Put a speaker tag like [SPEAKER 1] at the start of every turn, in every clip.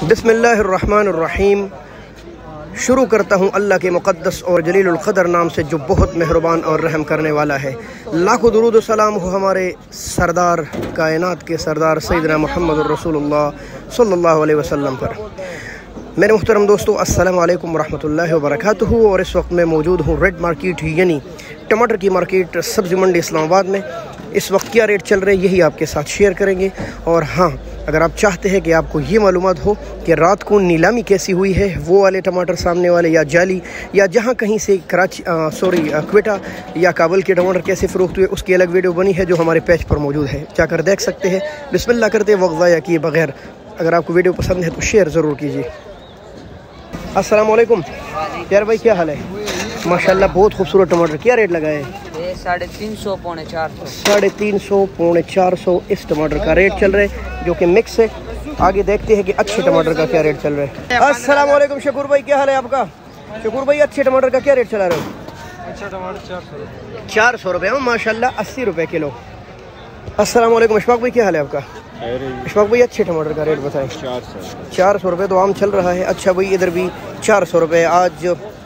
[SPEAKER 1] बिस्मिल्लाहिर्रहमानिर्रहीम। शुरू करता हूँ अल्लाह के मुक़द्दस और जलीलुल क़दर नाम से जो बहुत मेहरबान और रहम करने वाला है। लाखों दुरूद व सलाम हो हमारे सरदार कायनात के सरदार सैयदना मुहम्मदुर रसूलुल्लाह सल्लल्लाहु अलैहि वसल्लम पर। मेरे मुहतरम दोस्तों, अस्सलामु अलैकुम रहमतुल्लाहि व बरकातुहू। और इस वक्त मैं मौजूद हूँ रेड मार्केट यानी टमाटर की मार्केट सब्ज़ी मंडी इस्लामाबाद में। इस वक्त क्या रेट चल रहे हैं यही आपके साथ शेयर करेंगे। और हाँ, अगर आप चाहते हैं कि आपको ये मालूमात हो कि रात को नीलामी कैसी हुई है, वो वाले टमाटर सामने वाले या जाली या जहाँ कहीं से क्वेटा या काबुल के टमाटर कैसे फ़रोख्त हुए, उसकी अलग वीडियो बनी है जो हमारे पेज पर मौजूद है, जाकर देख सकते हैं। बिस्मिल्लाह करते वक्त ज़ाया किए बगैर अगर आपको वीडियो पसंद है तो शेयर ज़रूर कीजिए। अस्सलाम वालेकुम यार भाई, क्या हाल है? माशाल्लाह बहुत खूबसूरत टमाटर। क्या रेट लगा है?
[SPEAKER 2] 350 पौने 400।
[SPEAKER 1] 350 पौने 400 इस टमाटर का रेट चल रहा है जो कि मिक्स है। आगे देखते हैं कि अच्छे टमाटर का क्या रेट चल रहा है। अस्सलाम वालेकुम शकूर भाई, क्या हाल है आपका? शकूर भाई, अच्छे टमाटर का क्या रेट चला रहे हो?
[SPEAKER 2] अच्छा टमाटर
[SPEAKER 1] 400 रुपये माशाल्लाह, 80 रुपये किलो। अस्सलाम वालेकुम इशफाक भाई, क्या हाल है आपका? इशफाक भाई, अच्छे टमाटर का रेट बताएं। 400 रुपये तो आम चल रहा है। अच्छा भाई, इधर भी 400 रुपये आज।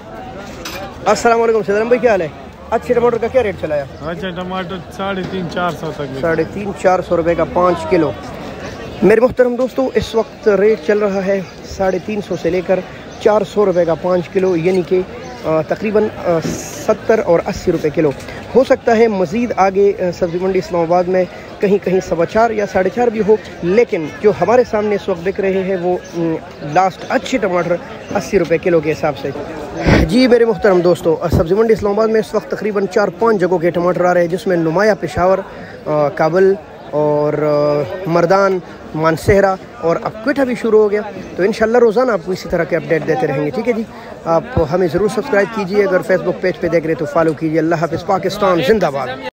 [SPEAKER 1] अस्सलाम वालेकुम सदरम भाई, क्या हाल है? अच्छे टमाटर का क्या रेट चलाया?
[SPEAKER 3] अच्छा टमाटर 350-400 तक।
[SPEAKER 1] 350-400 रुपये का 5 किलो। मेरे मुहतरम दोस्तों, इस वक्त रेट चल रहा है 350 से लेकर 400 रुपये का 5 किलो, यानी कि तकरीबन 70 और 80 रुपये किलो। हो सकता है मज़ीद आगे सब्ज़ी मंडी इस्लामाबाद में कहीं कहीं 4.25 या 4.5 भी हो, लेकिन जो हमारे सामने इस वक्त बिक रहे हैं वो लास्ट अच्छे टमाटर 80 रुपये किलो के हिसाब से। जी मेरे मुहतरम दोस्तों, सब्ज़ी मंडी इस्लामाबाद में इस वक्त तकरीबन 4-5 जगहों के टमाटर आ रहे हैं, जिसमें नुमाया, पेशावर, काबुल और मर्दान, मानसेहरा और अब क्वेटा भी शुरू हो गया। तो इंशाल्लाह रोज़ाना आपको इसी तरह के अपडेट देते रहेंगे। ठीक है जी, आप हमें ज़रूर सब्सक्राइब कीजिए। अगर फेसबुक पेज पे देख रहे तो फॉलो कीजिए। अल्लाह हाफ़िज़, पाकिस्तान जिंदाबाद।